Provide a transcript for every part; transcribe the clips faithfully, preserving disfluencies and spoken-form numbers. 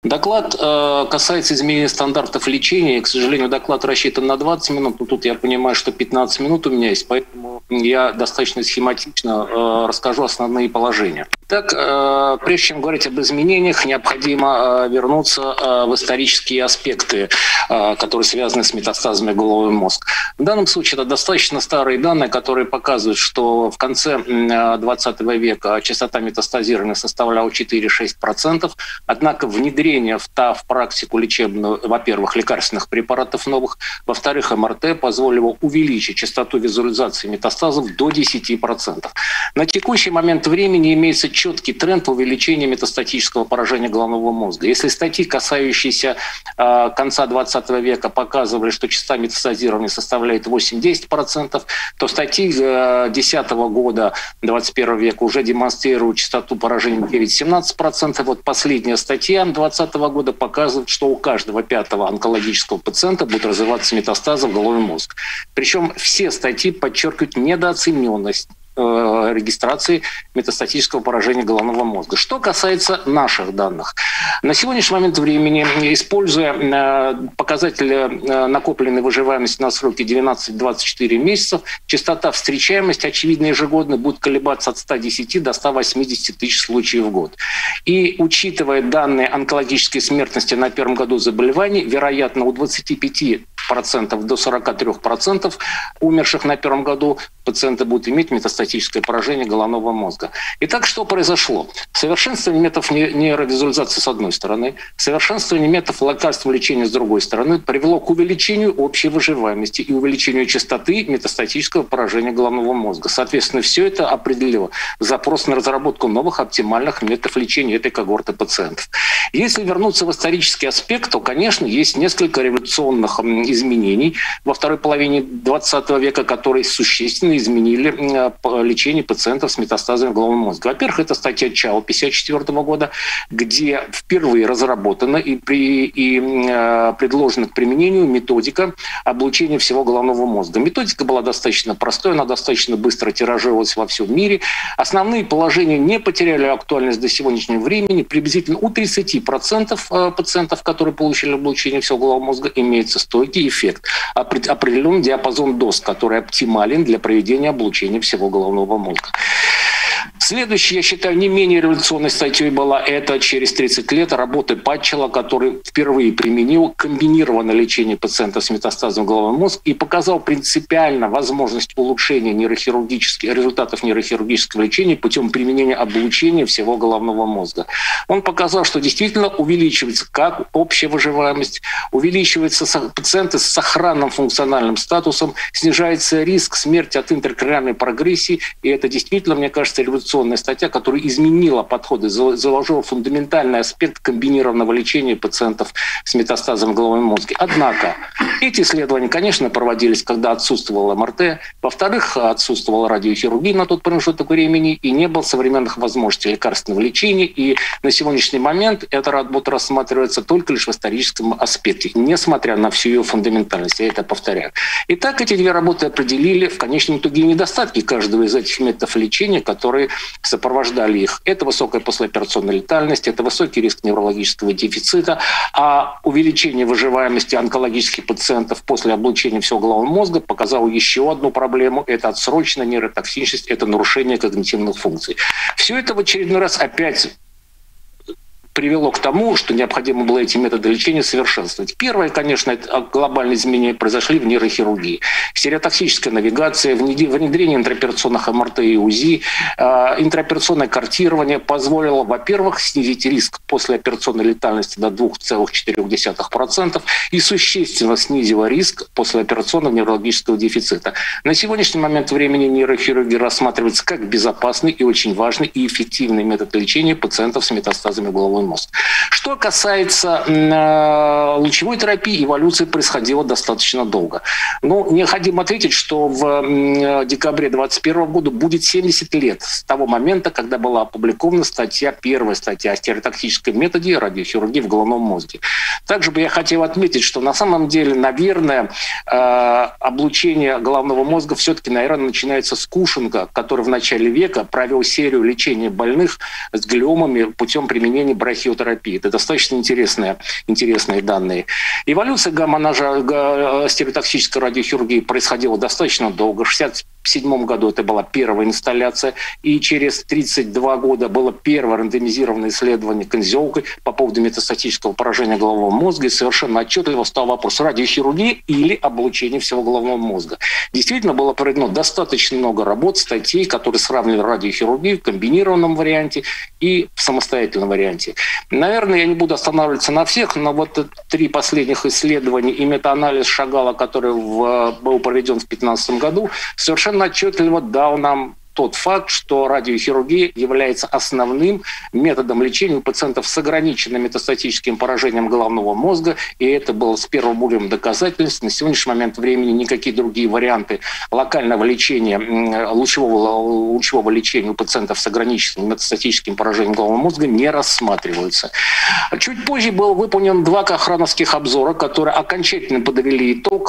Доклад э, касается изменения стандартов лечения. К сожалению, доклад рассчитан на двадцать минут, но тут я понимаю, что пятнадцать минут у меня есть, поэтому я достаточно схематично э, расскажу основные положения. Так, э, прежде чем говорить об изменениях, необходимо э, вернуться э, в исторические аспекты, э, которые связаны с метастазами в головной мозг. В данном случае это достаточно старые данные, которые показывают, что в конце двадцатого века частота метастазирования составляла четыре-шесть процентов, однако внедрение в, та, в практику лечебную, во-первых, лекарственных препаратов новых, во-вторых, эм эр тэ позволило увеличить частоту визуализации метастазов до десяти процентов. На текущий момент времени имеется четкий тренд увеличения метастатического поражения головного мозга. Если статьи, касающиеся э, конца двадцатого века, показывали, что частота метастазирования составляет восемь-десять процентов, то статьи две тысячи десятого года двадцать первого века уже демонстрируют частоту поражения девять-семнадцать процентов. Вот последняя статья двадцатого года показывает, что у каждого пятого онкологического пациента будет развиваться метастазы в головной мозг. Причем все статьи подчеркивают недооцененность регистрации метастатического поражения головного мозга. Что касается наших данных. На сегодняшний момент времени, используя показатели накопленной выживаемости на сроке двенадцать-двадцать четыре месяцев, частота встречаемости, очевидно, ежегодно будет колебаться от ста десяти до ста восьмидесяти тысяч случаев в год. И учитывая данные онкологической смертности на первом году заболеваний, вероятно, у двадцати пяти процентов до сорока трёх процентов умерших на первом году пациенты будут иметь метастатическое поражение головного мозга. Итак, что произошло? Совершенствование методов нейровизуализации с одной стороны, совершенствование методов лекарственного лечения с другой стороны привело к увеличению общей выживаемости и увеличению частоты метастатического поражения головного мозга. Соответственно, все это определило запрос на разработку новых оптимальных методов лечения этой когорты пациентов. Если вернуться в исторический аспект, то, конечно, есть несколько революционных изменений во второй половине двадцатого века, которые существенно изменили лечение пациентов с метастазами в головном мозге. Во-первых, это статья Чао тысяча девятьсот пятьдесят четвёртого года, где впервые разработана и, при, и э, предложена к применению методика облучения всего головного мозга. Методика была достаточно простой, она достаточно быстро тиражировалась во всем мире. Основные положения не потеряли актуальность до сегодняшнего времени. Приблизительно у тридцати процентов пациентов, которые получили облучение всего головного мозга, имеется стойкий эффект, определенный диапазон доз, который оптимален для проведения облучения всего головного мозга. Следующая, я считаю, не менее революционной статьей была это через тридцать лет работы Патчелла, который впервые применил комбинированное лечение пациентов с метастазом в головной мозг и показал принципиально возможность улучшения нейрохирургических, результатов нейрохирургического лечения путем применения облучения всего головного мозга. Он показал, что действительно увеличивается как общая выживаемость, увеличиваются пациенты с сохранным функциональным статусом, снижается риск смерти от интеркраниальной прогрессии, и это действительно, мне кажется, революционная статья, которая изменила подходы, заложила фундаментальный аспект комбинированного лечения пациентов с метастазом в головном мозге. Однако эти исследования, конечно, проводились, когда отсутствовал эм эр тэ, во-вторых, отсутствовала радиохирургия на тот промежуток времени, и не было современных возможностей лекарственного лечения, и на сегодняшний момент эта работа рассматривается только лишь в историческом аспекте, несмотря на всю ее фундаментальность, я это повторяю. Итак, эти две работы определили в конечном итоге недостатки каждого из этих методов лечения, которые сопровождали их. Это высокая послеоперационная летальность, это высокий риск неврологического дефицита, а увеличение выживаемости онкологических пациентов после облучения всего головного мозга показало еще одну проблему – это отсроченная нейротоксичность, это нарушение когнитивных функций. Все это в очередной раз опять привело к тому, что необходимо было эти методы лечения совершенствовать. Первое, конечно, это глобальные изменения произошли в нейрохирургии. Стереотоксическая навигация, внедрение интраоперационных эм эр тэ и УЗИ, интраоперационное картирование позволило, во-первых, снизить риск послеоперационной летальности до двух целых четырёх десятых процента и существенно снизило риск послеоперационного неврологического дефицита. На сегодняшний момент времени нейрохирургия рассматривается как безопасный и очень важный и эффективный метод лечения пациентов с метастазами головного мозг. Что касается э, лучевой терапии, эволюция происходила достаточно долго. Но необходимо ответить, что в э, декабре двадцать первого года будет семьдесят лет с того момента, когда была опубликована статья, первая статья о стереотоксической методе радиохирургии в головном мозге. Также бы я хотел отметить, что на самом деле, наверное, э, облучение головного мозга все-таки, наверное, начинается с Кушинга, который в начале века провел серию лечения больных с глиомами путем применения брахиотерапии. Это Достаточно интересные, интересные данные. Эволюция гамма-ножа стереотоксической радиохирургии происходила достаточно долго. В шестьдесят седьмом году это была первая инсталляция, и через тридцать два года было первое рандомизированное исследование конзиолкой по поводу метастатического поражения головного мозга, и совершенно отчетливо стал вопрос: радиохирургии или облучение всего головного мозга. Действительно, было проведено достаточно много работ, статей, которые сравнивали радиохирургию в комбинированном варианте и в самостоятельном варианте. Наверное, я не буду останавливаться на всех, но вот три последних исследования и метаанализ Шагала, который в, был проведен в две тысячи пятнадцатом году, совершенно отчетливо дал нам тот факт, что радиохирургия является основным методом лечения у пациентов с ограниченным метастатическим поражением головного мозга, и это было с первым уровнем доказательств. На сегодняшний момент времени никакие другие варианты локального лечения, лучевого, лучевого лечения у пациентов с ограниченным метастатическим поражением головного мозга не рассматриваются. Чуть позже был выполнен два кохрановских обзора, которые окончательно подвели итог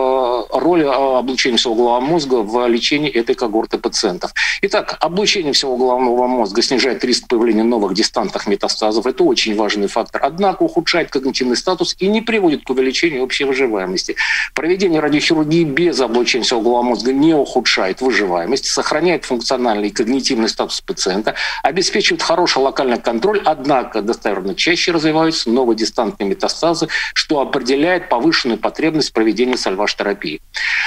роли облучения всего головного мозга в лечении этой когорты пациентов. Итак, облучение всего головного мозга снижает риск появления новых дистантных метастазов. Это очень важный фактор. Однако ухудшает когнитивный статус и не приводит к увеличению общей выживаемости. Проведение радиохирургии без облучения всего головного мозга не ухудшает выживаемость, сохраняет функциональный и когнитивный статус пациента, обеспечивает хороший локальный контроль, однако достоверно чаще развиваются новые дистантные метастазы, что определяет повышенную потребность в проведении сальваж-терапии.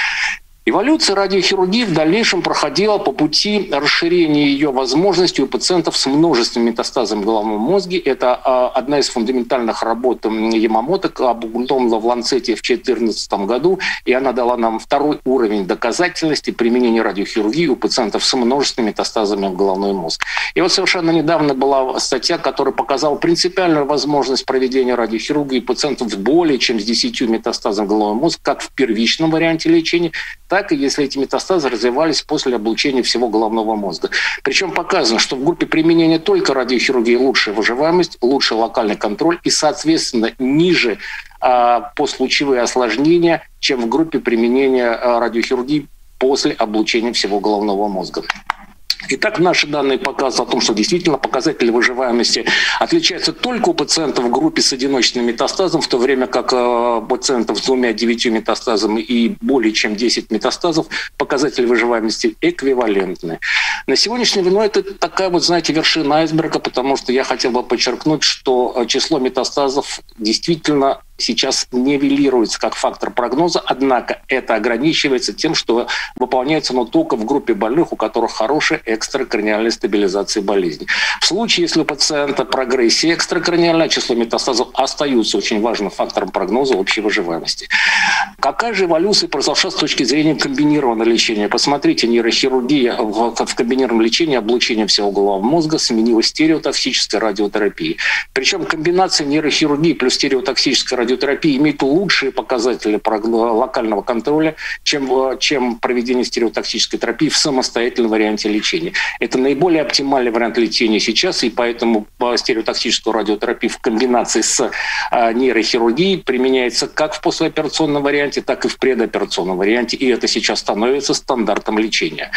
Эволюция радиохирургии в дальнейшем проходила по пути расширения ее возможностей у пациентов с множественными метастазами в головном мозге. Это одна из фундаментальных работ Ямамото, опубликована в Ланцете в две тысячи четырнадцатом году, и она дала нам второй уровень доказательности применения радиохирургии у пациентов с множественными метастазами в головной мозг. И вот совершенно недавно была статья, которая показала принципиальную возможность проведения радиохирургии у пациентов с более чем с десятью метастазами в головной мозг, как в первичном варианте лечения, так и если эти метастазы развивались после облучения всего головного мозга. Причем показано, что в группе применения только радиохирургии лучшая выживаемость, лучший локальный контроль и, соответственно, ниже а, послелучевые осложнения, чем в группе применения а, радиохирургии после облучения всего головного мозга. Итак, наши данные показывают о том, что действительно показатели выживаемости отличаются только у пациентов в группе с одиночным метастазом, в то время как у пациентов с двумя-девятью метастазами и более чем десять метастазов показатели выживаемости эквивалентны. На сегодняшний день, ну, это такая вот, знаете, вершина айсберга, потому что я хотел бы подчеркнуть, что число метастазов действительно сейчас нивелируется как фактор прогноза, однако это ограничивается тем, что выполняется оно только в группе больных, у которых хорошая экстракраниальная стабилизация болезни. В случае, если у пациента прогрессия экстракраниальная, число метастазов остается очень важным фактором прогноза общей выживаемости. Какая же эволюция произошла с точки зрения комбинированного лечения? Посмотрите, нейрохирургия в, в комбинированном лечении облучения всего головного мозга сменилась стереотоксической радиотерапией. Причем комбинация нейрохирургии плюс стереотоксической радиотерапии радиотерапия имеет лучшие показатели локального контроля, чем, чем проведение стереотоксической терапии в самостоятельном варианте лечения. Это наиболее оптимальный вариант лечения сейчас, и поэтому стереотоксическую радиотерапию в комбинации с нейрохирургией применяется как в послеоперационном варианте, так и в предоперационном варианте, и это сейчас становится стандартом лечения.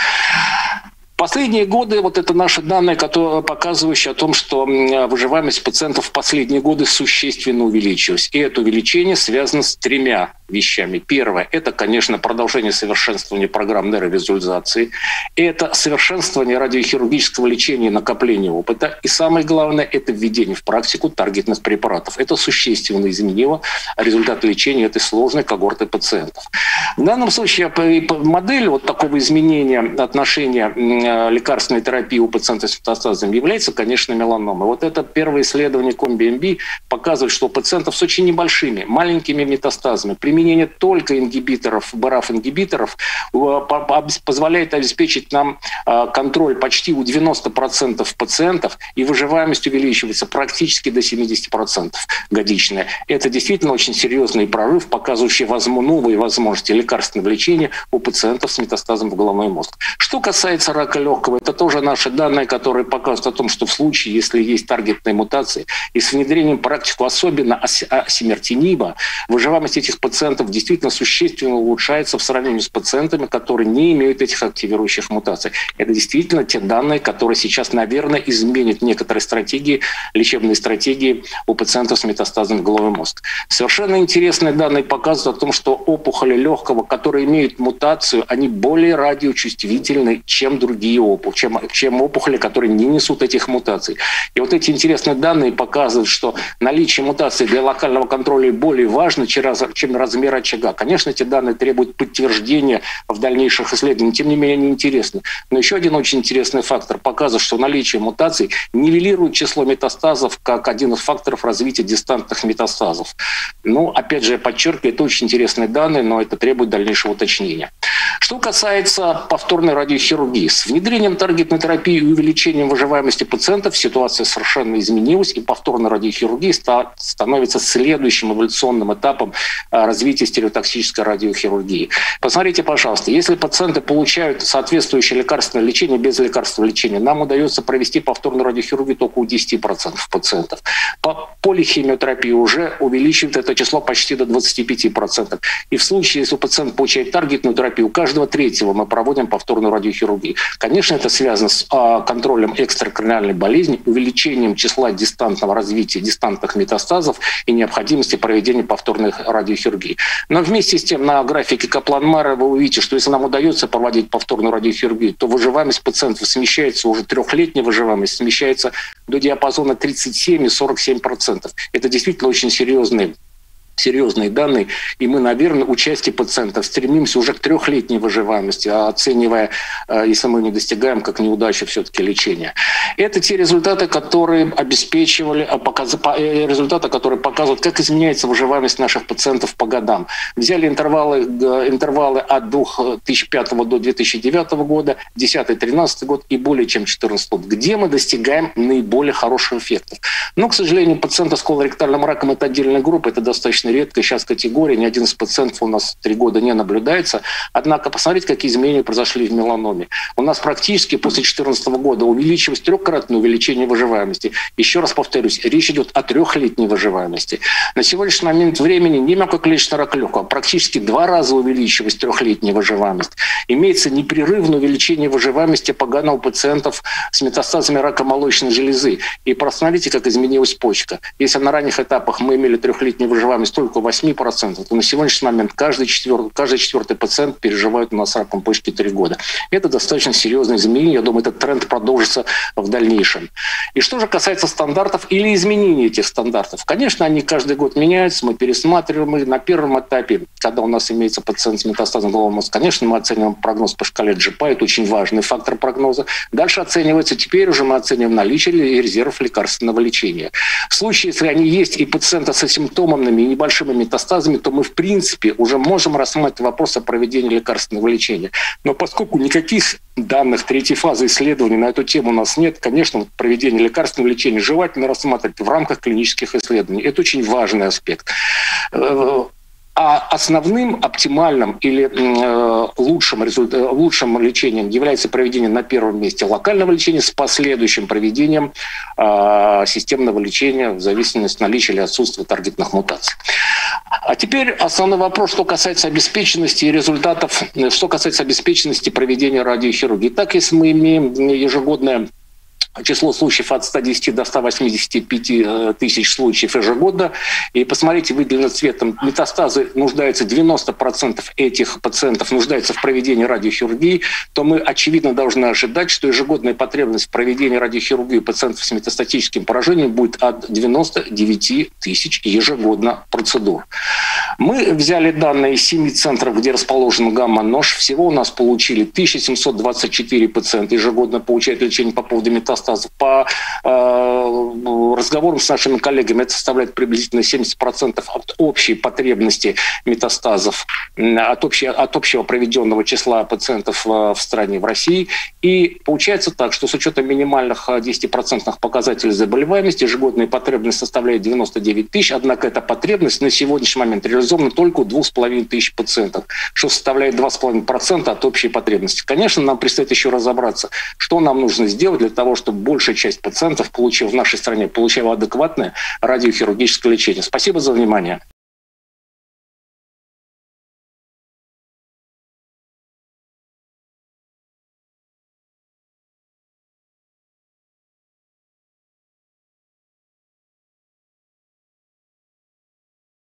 Последние годы, вот это наши данные, которые показывающие о том, что выживаемость пациентов в последние годы существенно увеличилась. И это увеличение связано с тремя вещами. Первое – это, конечно, продолжение совершенствования программ нейровизуализации. Это совершенствование радиохирургического лечения и накопление опыта. И самое главное – это введение в практику таргетных препаратов. Это существенно изменило результат лечения этой сложной когорты пациентов. В данном случае модель вот такого изменения отношения лекарственной терапии у пациентов с метастазами является, конечно, меланома. Вот это первое исследование COMBI-эм би показывает, что у пациентов с очень небольшими, маленькими метастазами применение только ингибиторов, бэ эр а эф-ингибиторов позволяет обеспечить нам контроль почти у девяноста процентов пациентов, и выживаемость увеличивается практически до семидесяти процентов годичная. Это действительно очень серьезный прорыв, показывающий новые возможности лекарственного лечения у пациентов с метастазом в головной мозг. Что касается рака легкого, это тоже наши данные, которые показывают о том, что в случае, если есть таргетные мутации, и с внедрением в практику, особенно осимертиниба, выживаемость этих пациентов действительно существенно улучшается в сравнении с пациентами, которые не имеют этих активирующих мутаций. Это действительно те данные, которые сейчас, наверное, изменят некоторые стратегии, лечебные стратегии у пациентов с метастазом в головной мозг. Совершенно интересные данные показывают о том, что опухоли легкого, которые имеют мутацию, они более радиочувствительны, чем другие опухоли, чем, чем опухоли, которые не несут этих мутаций. И вот эти интересные данные показывают, что наличие мутаций для локального контроля более важно, чем размер очага. Конечно, эти данные требуют подтверждения в дальнейших исследованиях, тем не менее они интересны. Но еще один очень интересный фактор показывает, что наличие мутаций нивелирует число метастазов как один из факторов развития дистантных метастазов. Ну, опять же, я подчеркиваю, это очень интересные данные, но это требует дальнейшего уточнения. Что касается повторной радиохирургии, с внедрением таргетной терапии и увеличением выживаемости пациентов ситуация совершенно изменилась, и повторная радиохирургия становится следующим эволюционным этапом развития стереотоксической радиохирургии. Посмотрите, пожалуйста, если пациенты получают соответствующее лекарственное лечение без лекарственного лечения, нам удается провести повторную радиохирургию только у десяти процентов пациентов. По полихимиотерапии уже увеличивает это число почти до двадцати пяти процентов. И в случае, если пациент получает таргетную терапию, у каждого третьего мы проводим повторную радиохирургию. Конечно, это связано с а, контролем экстракорниальной болезни, увеличением числа дистантного развития дистантных метастазов и необходимости проведения повторной радиохирургии. Но вместе с тем на графике Каплан-Майера вы увидите, что если нам удается проводить повторную радиохирургию, то выживаемость пациентов смещается, уже трехлетняя выживаемость смещается до диапазона тридцать семь и сорок семь процентов. Это действительно очень серьезные серьезные данные, и мы, наверное, участие пациентов стремимся уже к трехлетней выживаемости, оценивая, если мы не достигаем, как неудачу все-таки лечения. Это те результаты, которые обеспечивали, результаты, которые показывают, как изменяется выживаемость наших пациентов по годам. Взяли интервалы, интервалы от две тысячи пятого до две тысячи девятого года, две тысячи десятый — две тысячи тринадцатый год и более чем две тысячи четырнадцатый год, где мы достигаем наиболее хороших эффектов. Но, к сожалению, пациенты с колоректальным раком — это отдельная группа, это достаточно редкая сейчас категория, ни один из пациентов у нас три года не наблюдается. Однако посмотрите, какие изменения произошли в меланоме. У нас практически после две тысячи четырнадцатого года увеличилось трехкратное увеличение выживаемости. Еще раз повторюсь, речь идет о трехлетней выживаемости. На сегодняшний момент времени не мелкоклеточный рак легкого, практически два раза увеличилась трехлетняя выживаемость. Имеется непрерывное увеличение выживаемости поганого у пациентов с метастазами рака молочной железы. И посмотрите, как изменилась почка. Если на ранних этапах мы имели трехлетнюю выживаемость только восемь процентов, то на сегодняшний момент каждый четвертый, каждый четвертый пациент переживает у нас раком почки три года. Это достаточно серьезное изменение. Я думаю, этот тренд продолжится в дальнейшем. И что же касается стандартов или изменений этих стандартов? Конечно, они каждый год меняются, мы пересматриваем их. На первом этапе, когда у нас имеется пациент с метастазом головного мозга, конечно, мы оцениваем прогноз по шкале джи пи эй, это очень важный фактор прогноза. Дальше оценивается, теперь уже мы оцениваем наличие резервов лекарственного лечения. В случае, если они есть и пациенты со симптомами и небольшими метастазами, то мы, в принципе, уже можем рассматривать вопрос о проведении лекарственного лечения. Но поскольку никаких данных третьей фазы исследований на эту тему у нас нет, конечно, проведение лекарственного лечения желательно рассматривать в рамках клинических исследований. Это очень важный аспект. А основным, оптимальным или э, лучшим, результ... лучшим лечением является проведение на первом месте локального лечения с последующим проведением э, системного лечения в зависимости от наличия или отсутствия таргетных мутаций. А теперь основной вопрос, что касается обеспеченности и результатов, что касается обеспеченности проведения радиохирургии. Так, если мы имеем ежегодное число случаев от ста десяти до ста восьмидесяти пяти тысяч случаев ежегодно. И посмотрите, выделено цветом, метастазы нуждаются, девяносто процентов этих пациентов нуждаются в проведении радиохирургии, то мы, очевидно, должны ожидать, что ежегодная потребность в проведении радиохирургии пациентов с метастатическим поражением будет от девяноста девяти тысяч ежегодно процедур. Мы взяли данные из семи центров, где расположен гамма-нож. Всего у нас получили тысяча семьсот двадцать четыре пациента ежегодно получают лечение по поводу метастазов. По э, разговорам с нашими коллегами это составляет приблизительно семьдесят процентов от общей потребности метастазов, от, общей, от общего проведенного числа пациентов в стране, в России. И получается так, что с учетом минимальных десятипроцентных показателей заболеваемости ежегодная потребность составляет девяносто девять тысяч, однако эта потребность на сегодняшний момент реализована только у двух с половиной тысяч пациентов, что составляет два с половиной процента от общей потребности. Конечно, нам предстоит еще разобраться, что нам нужно сделать для того, чтобы большая часть пациентов, получив в нашей стране, получала адекватное радиохирургическое лечение. Спасибо за внимание.